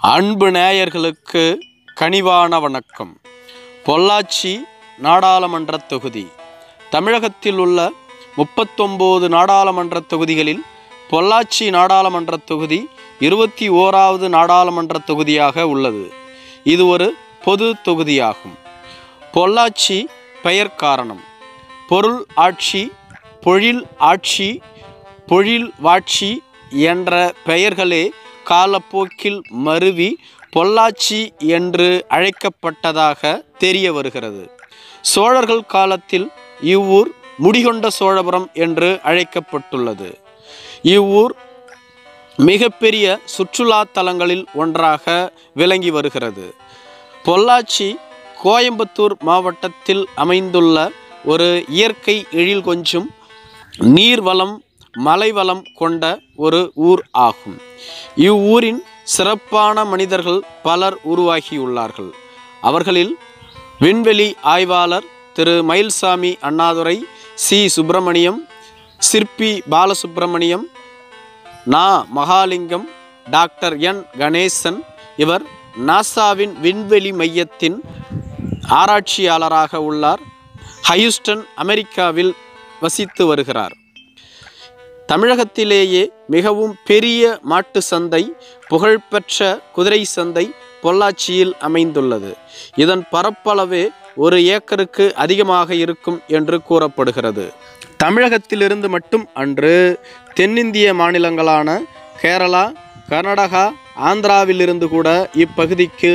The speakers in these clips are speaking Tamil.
அன்பு நேயர்களுக்கு கனிவான வணக்கம். பொள்ளாச்சி நாடாளுமன்ற தொகுதி தமிழகத்தில் உள்ள 39 நாடாளுமன்ற தொகுதிகளில் பொள்ளாச்சி நாடாளுமன்ற தொகுதி 21வது நாடாளுமன்ற தொகுதியாக உள்ளது. இது ஒரு பொது தொகுதியாகும். பொள்ளாச்சி பெயர் காரணம்: பொருள் ஆட்சி, பொழில் ஆட்சி, பொழில் வாட்சி என்ற பெயர்களே காலப்போக்கில் மருவி பொள்ளாச்சி என்று அழைக்கப்பட்டதாக தெரிய வருகிறது. சோழர்கள் காலத்தில் இவ்வூர் முடிகொண்ட சோழபுரம் என்று அழைக்கப்பட்டுள்ளது. இவ்வூர் மிகப்பெரிய சுற்றுலா தலங்களில் ஒன்றாக விளங்கி வருகிறது. பொள்ளாச்சி கோயம்புத்தூர் மாவட்டத்தில் அமைந்துள்ள ஒரு இயற்கை எழில் கொஞ்சும் நீர்வளம் மலைவளம் கொண்ட ஒரு ஊர் ஆகும். இவ்வூரின் சிறப்பான மனிதர்கள் பலர் உருவாகியுள்ளார்கள். அவர்களில் விண்வெளி ஆய்வாளர் திரு மயில்சாமி அண்ணாதுரை, சி சுப்பிரமணியம், சிற்பி பாலசுப்பிரமணியம், நா மகாலிங்கம், டாக்டர் என் கணேசன். இவர் நாசாவின் விண்வெளி மையத்தின் ஆராய்ச்சியாளராக உள்ளார். ஹியூஸ்டன், அமெரிக்காவில் வசித்து வருகிறார். தமிழகத்திலேயே மிகவும் பெரிய மாட்டு சந்தை, புகழ்பெற்ற குதிரை சந்தை பொள்ளாச்சியில் அமைந்துள்ளது. இதன் பரப்பளவே 1 ஏக்கருக்கு அதிகமாக இருக்கும் என்று கூறப்படுகிறது. தமிழகத்திலிருந்து மட்டும் அன்று தென்னிந்திய மாநிலங்களான கேரளா, கர்நாடகா, ஆந்திராவிலிருந்து கூட இப்பகுதிக்கு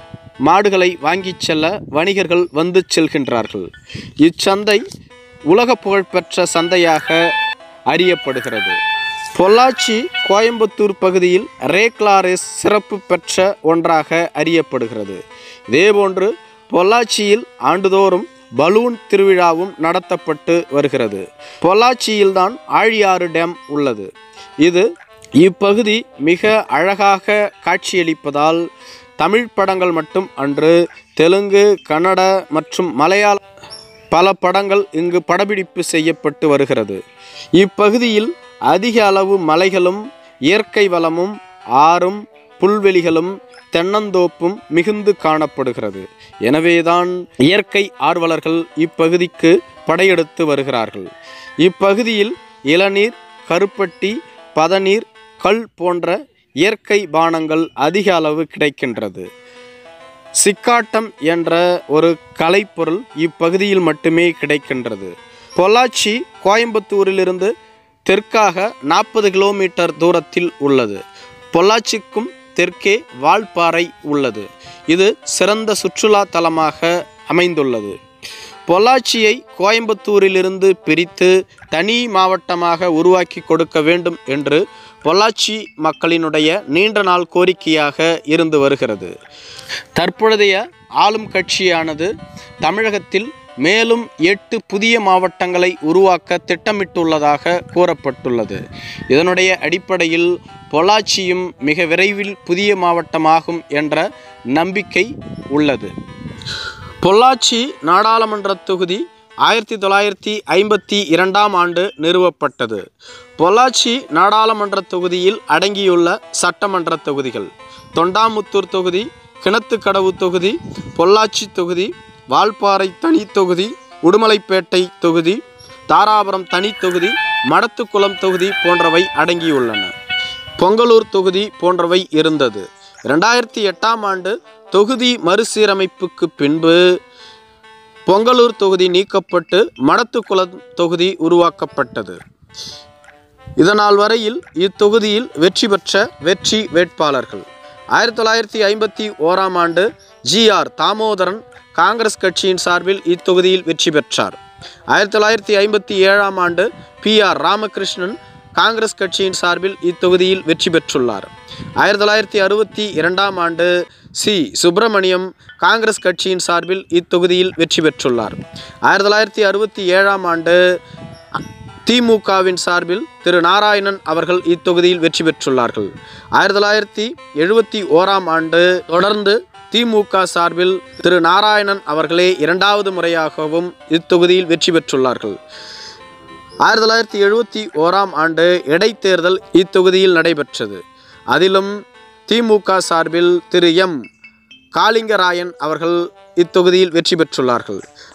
மாடுகளை வாங்கிச் செல்ல வணிகர்கள் வந்து செல்கின்றார்கள். இச்சந்தை உலக புகழ்பெற்ற சந்தையாக அறியப்படுகிறது. பொள்ளாச்சி கோயம்புத்தூர் பகுதியில் ரேக்லா ரேஸ் சிறப்பு பெற்ற ஒன்றாக அறியப்படுகிறது. இதேபோன்று பொள்ளாச்சியில் ஆண்டுதோறும் பலூன் திருவிழாவும் நடத்தப்பட்டு வருகிறது. பொள்ளாச்சியில்தான் ஆழியாறு டேம் உள்ளது. இது இப்பகுதி மிக அழகாக காட்சியளிப்பதால் தமிழ் படங்கள் மட்டும் அன்று தெலுங்கு, கன்னட மற்றும் மலையாள பல படங்கள் இங்கு படப்பிடிப்பு செய்யப்பட்டு வருகிறது. இப்பகுதியில் அதிக அளவு மலைகளும் இயற்கை வளமும் ஆறும் புல்வெளிகளும் தென்னந்தோப்பும் மிகுந்து காணப்படுகிறது. எனவேதான் இயற்கை ஆர்வலர்கள் இப்பகுதிக்கு படையெடுத்து வருகிறார்கள். இப்பகுதியில் இளநீர், கருப்பட்டி, பதநீர், கல் போன்ற இயற்கை பானங்கள் அதிக அளவு கிடைக்கின்றது. சிக்காட்டம் என்ற ஒரு கலைப்பொருள் இப்பகுதியில் மட்டுமே கிடைக்கின்றது. பொள்ளாச்சி கோயம்புத்தூரிலிருந்து தெற்காக 40 கிலோமீட்டர் தூரத்தில் உள்ளது. பொள்ளாச்சிக்கும் தெற்கே வால்பாறை உள்ளது. இது சிறந்த சுற்றுலா தலமாக அமைந்துள்ளது. பொள்ளாச்சியை கோயம்புத்தூரிலிருந்து பிரித்து தனி மாவட்டமாக உருவாக்கி கொடுக்க வேண்டும் என்று பொள்ளாச்சி மக்களினுடைய நீண்ட நாள் கோரிக்கையாக இருந்து வருகிறது. தற்பொழுதைய ஆளும் கட்சியானது தமிழகத்தில் மேலும் 8 புதிய மாவட்டங்களை உருவாக்க திட்டமிட்டுள்ளதாக கூறப்பட்டுள்ளது. இதனுடைய அடிப்படையில் பொள்ளாச்சியும் மிக விரைவில் புதிய மாவட்டமாகும் என்ற நம்பிக்கை உள்ளது. பொள்ளாச்சி நாடாளுமன்ற தொகுதி 1952ஆம் ஆண்டு நிறுவப்பட்டது. பொள்ளாச்சி நாடாளுமன்ற தொகுதியில் அடங்கியுள்ள சட்டமன்ற தொகுதிகள்: தொண்டாமுத்தூர் தொகுதி, கிணத்துக்கடவு தொகுதி, பொள்ளாச்சி தொகுதி, வால்பாறை தனி தொகுதி, உடுமலைப்பேட்டை தொகுதி, தாராபுரம் தனி தொகுதி, மடத்துக்குளம் தொகுதி போன்றவை அடங்கியுள்ளன. பொங்கலூர் தொகுதி போன்றவை இருந்தது. 2008ஆம் ஆண்டு தொகுதி மறுசீரமைப்புக்கு பின்பு பொங்கலூர் தொகுதி நீக்கப்பட்டு மடத்துக்குளம் தொகுதி உருவாக்கப்பட்டது. இதனால் வரையில் இத்தொகுதியில் வெற்றி பெற்ற வேட்பாளர்கள்: 1951ஆம் ஆண்டு GR தாமோதரன் காங்கிரஸ் கட்சியின் சார்பில் இத்தொகுதியில் வெற்றி பெற்றார். 1957ஆம் ஆண்டு PR ராமகிருஷ்ணன் காங்கிரஸ் கட்சியின் சார்பில் இத்தொகுதியில் வெற்றி பெற்றுள்ளார். 1962ஆம் ஆண்டு சி சுப்பிரமணியம் காங்கிரஸ் கட்சியின் சார்பில் இத்தொகுதியில் வெற்றி பெற்றுள்ளார். 1967ஆம் ஆண்டு திமுகவின் சார்பில் திரு நாராயணன் அவர்கள் இத்தொகுதியில் வெற்றி பெற்றுள்ளார்கள். 1971ஆம் ஆண்டு தொடர்ந்து திமுக சார்பில் திரு நாராயணன் அவர்களே 2வது முறையாகவும் இத்தொகுதியில் வெற்றி பெற்றுள்ளார்கள். 1971ஆம் ஆண்டு இடைத்தேர்தல் இத்தொகுதியில் நடைபெற்றது. அதிலும் திமுக சார்பில் திரு எம் காளிங்கராயன் அவர்கள் இத்தொகுதியில் வெற்றி பெற்றுள்ளார்கள்.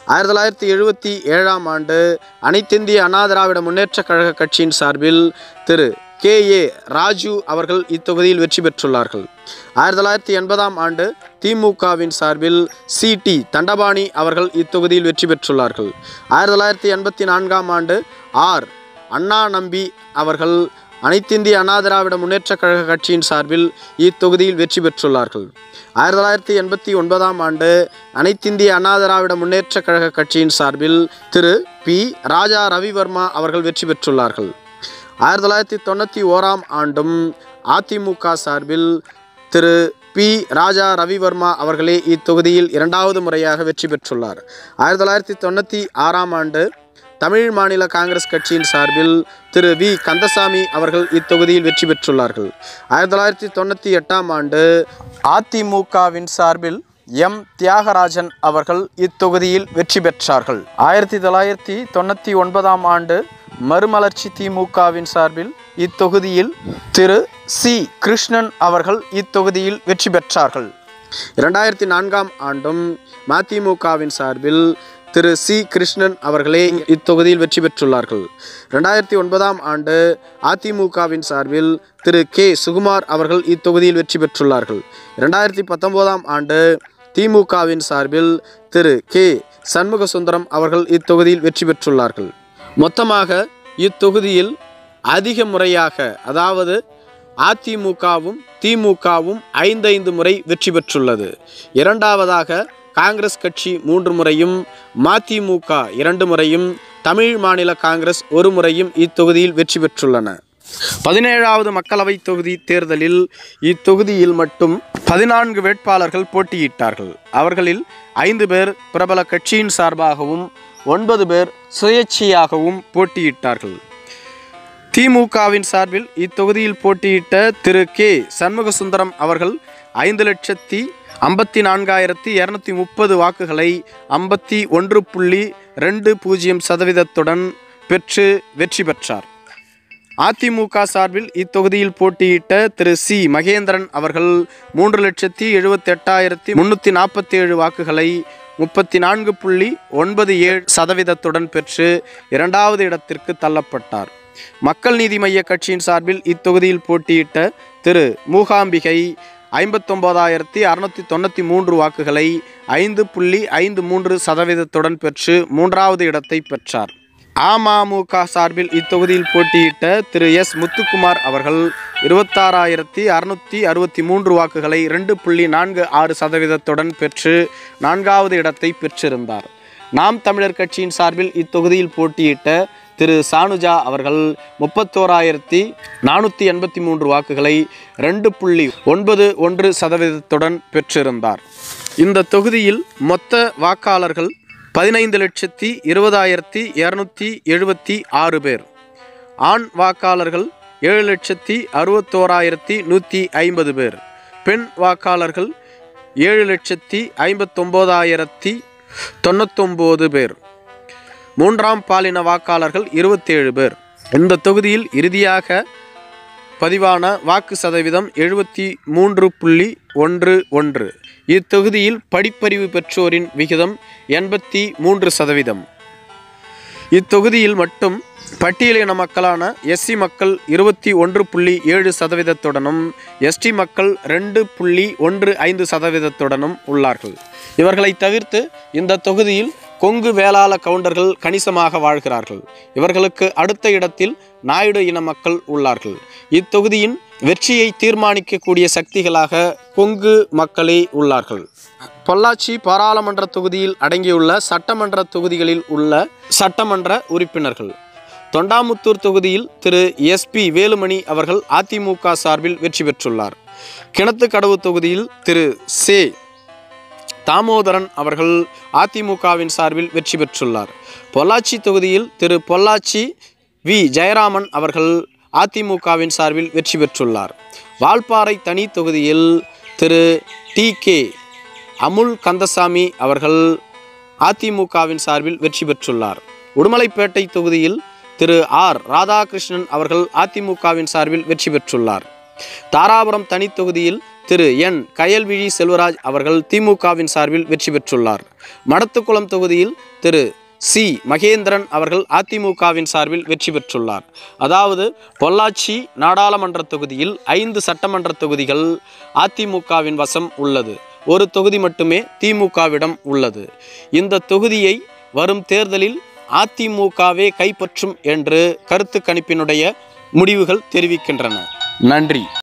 1977ஆம் ஆண்டு அனைத்திந்திய அண்ணா திராவிட முன்னேற்றக் கழக கட்சியின் சார்பில் திரு கே.ஏ. ராஜு அவர்கள் இத்தொகுதியில் வெற்றி பெற்றுள்ளார்கள். 1980ஆம் ஆண்டு திமுகவின் சார்பில் சி.டி. தண்டபாணி அவர்கள் இத்தொகுதியில் வெற்றி பெற்றுள்ளார்கள். 1984ஆம் ஆண்டு ஆர். அண்ணா நம்பி அவர்கள் அனைத்திந்திய அண்ணா திராவிட முன்னேற்றக் கழக கட்சியின் சார்பில் இத்தொகுதியில் வெற்றி பெற்றுள்ளார்கள். 1989ஆம் ஆண்டு அனைத்திந்திய அண்ணா திராவிட முன்னேற்றக் கழக கட்சியின் சார்பில் திரு பி. ராஜா ரவிவர்மா அவர்கள் வெற்றி பெற்றுள்ளார்கள். 1991ஆம் ஆண்டும் அதிமுக சார்பில் திரு பி. ராஜா ரவிவர்மா அவர்களே இத்தொகுதியில் இரண்டாவது முறையாக வெற்றி பெற்றுள்ளார். 1996ஆம் ஆண்டு தமிழ் மாநில காங்கிரஸ் கட்சியின் சார்பில் திரு வி. கந்தசாமி அவர்கள் இத்தொகுதியில் வெற்றி பெற்றுள்ளார்கள். 1998ஆம் ஆண்டு அதிமுகவின் சார்பில் எம். தியாகராஜன் அவர்கள் இத்தொகுதியில் வெற்றி பெற்றார்கள். 1999ஆம் ஆண்டு மறுமலர்ச்சி திமுகவின் சார்பில் இத்தொகுதியில் திரு சி. கிருஷ்ணன் அவர்கள் இத்தொகுதியில் வெற்றி பெற்றார்கள். 2004ஆம் ஆண்டும் மதிமுகவின் சார்பில் திரு சி. கிருஷ்ணன் அவர்களே இத்தொகுதியில் வெற்றி பெற்றுள்ளார்கள். 2009ஆம் ஆண்டு அதிமுகவின் சார்பில் திரு கே. சுகுமார் அவர்கள் இத்தொகுதியில் வெற்றி பெற்றுள்ளார்கள். 2019ஆம் ஆண்டு திமுகவின் சார்பில் திரு கே. சண்முகசுந்தரம் அவர்கள் இத்தொகுதியில் வெற்றி பெற்றுள்ளார்கள். மொத்தமாக இத்தொகுதியில் அதிக முறையாக, அதாவது அதிமுகவும் திமுகவும் 5 முறை வெற்றி பெற்றுள்ளது. இரண்டாவதாக காங்கிரஸ் கட்சி 3 முறையும், மதிமுக 2 முறையும், தமிழ் மாநில காங்கிரஸ் 1 முறையும் இத்தொகுதியில் வெற்றி பெற்றுள்ளன. 17வது மக்களவைத் தொகுதி தேர்தலில் இத்தொகுதியில் மட்டும் 14 வேட்பாளர்கள் போட்டியிட்டார்கள். அவர்களில் 5 பேர் பிரபல கட்சியின் சார்பாகவும் 9 பேர் சுயேட்சையாகவும் போட்டியிட்டார்கள். திமுகவின் சார்பில் இத்தொகுதியில் போட்டியிட்ட திரு கே. சண்முகசுந்தரம் அவர்கள் 5,54,230 வாக்குகளை 51.20% பெற்று வெற்றி பெற்றார். அதிமுக சார்பில் இத்தொகுதியில் போட்டியிட்ட திரு சி. மகேந்திரன் அவர்கள் 3,78,347 வாக்குகளை 34.97% பெற்று 2வது இடத்திற்கு தள்ளப்பட்டார். மக்கள் நீதி மய்ய கட்சியின் சார்பில் இத்தொகுதியில் போட்டியிட்ட திரு மூகாம்பிகை 59,693 வாக்குகளை 5.53% பெற்று 3வது இடத்தை பெற்றார். அமமுக சார்பில் இத்தொகுதியில் போட்டியிட்ட திரு எஸ். முத்துக்குமார் அவர்கள் 26,663 வாக்குகளை 2.46% பெற்று 4வது இடத்தை பெற்றிருந்தார். நாம் தமிழர் கட்சியின் சார்பில் இத்தொகுதியில் போட்டியிட்ட திரு சானுஜா அவர்கள் 31,483 வாக்குகளை 2.91% பெற்றிருந்தார். இந்த தொகுதியில் மொத்த வாக்காளர்கள் 15,20,276 பேர். ஆண் வாக்காளர்கள் 7,61,150 பேர். பெண் வாக்காளர்கள் 7,59,099 பேர். மூன்றாம் பாலின வாக்காளர்கள் 27 பேர். இந்த தொகுதியில் இறுதியாக பதிவான வாக்கு சதவீதம் 73.11. இத்தொகுதியில் படிப்பறிவு பெற்றோரின் விகிதம் 83%. இத்தொகுதியில் மட்டும் பட்டியலின மக்களான எஸ்சி மக்கள் 21.7%, எஸ்டி மக்கள் 2.15% உள்ளார்கள். இவர்களை தவிர்த்து இந்த தொகுதியில் கொங்கு வேளாள கவுண்டர்கள் கணிசமாக வாழ்கிறார்கள். இவர்களுக்கு அடுத்த இடத்தில் நாயுடு இன மக்கள் உள்ளார்கள். இத்தொகுதியின் வெற்றியை தீர்மானிக்கக்கூடிய சக்திகளாக கொங்கு மக்களே உள்ளார்கள். பொள்ளாச்சி பாராளுமன்ற தொகுதியில் அடங்கியுள்ள சட்டமன்ற தொகுதிகளில் உள்ள சட்டமன்ற உறுப்பினர்கள்: தொண்டாமுத்தூர் தொகுதியில் திரு எஸ்.பி. வேலுமணி அவர்கள் அதிமுக சார்பில் வெற்றி பெற்றுள்ளார். கிணத்துக்கடவு தொகுதியில் திரு சே. தாமோதரன் அவர்கள் அதிமுகவின் சார்பில் வெற்றி பெற்றுள்ளார். பொள்ளாச்சி தொகுதியில் திரு பொள்ளாச்சி வி. ஜெயராமன் அவர்கள் அதிமுகவின் சார்பில் வெற்றி பெற்றுள்ளார். வால்பாறை தனி தொகுதியில் திரு டி.கே. அமுல் கந்தசாமி அவர்கள் அதிமுகவின் சார்பில் வெற்றி பெற்றுள்ளார். உடுமலைப்பேட்டை தொகுதியில் திரு ஆர். ராதாகிருஷ்ணன் அவர்கள் அதிமுகவின் சார்பில் வெற்றி பெற்றுள்ளார். தாராபுரம் தனி தொகுதியில் திரு என் கயல்விழி செல்வராஜ் அவர்கள் திமுகவின் சார்பில் வெற்றி பெற்றுள்ளார். மடத்துக்குளம் தொகுதியில் திரு சி மகேந்திரன் அவர்கள் அதிமுகவின் சார்பில் வெற்றி பெற்றுள்ளார். அதாவது பொள்ளாச்சி நாடாளுமன்ற தொகுதியில் 5 சட்டமன்ற தொகுதிகள் அதிமுகவின் வசம் உள்ளது. ஒரு தொகுதி மட்டுமே திமுகவிடம் உள்ளது. இந்த தொகுதியை வரும் தேர்தலில் அதிமுகவே கைப்பற்றும் என்று கருத்து கணிப்பினுடைய முடிவுகள் தெரிவிக்கின்றன. நன்றி.